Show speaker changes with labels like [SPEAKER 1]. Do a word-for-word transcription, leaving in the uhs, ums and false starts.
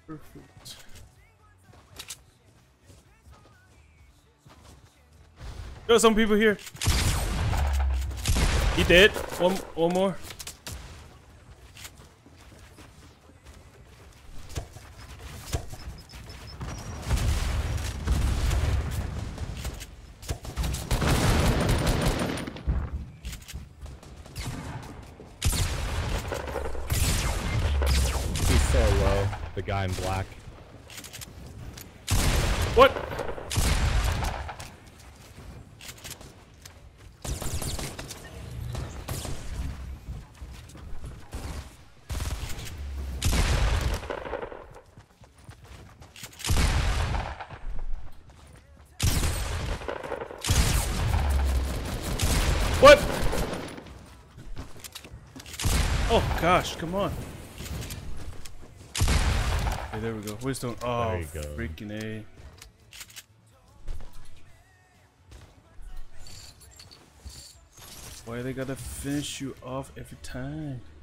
[SPEAKER 1] Perfect. Got some people here. He dead. One, one more.
[SPEAKER 2] He's so low. The guy in black.
[SPEAKER 1] What? What? Oh gosh, come on. Okay, there we go. Wisdom. Oh,
[SPEAKER 2] There you go.
[SPEAKER 1] freaking A. Why they gotta finish you off every time?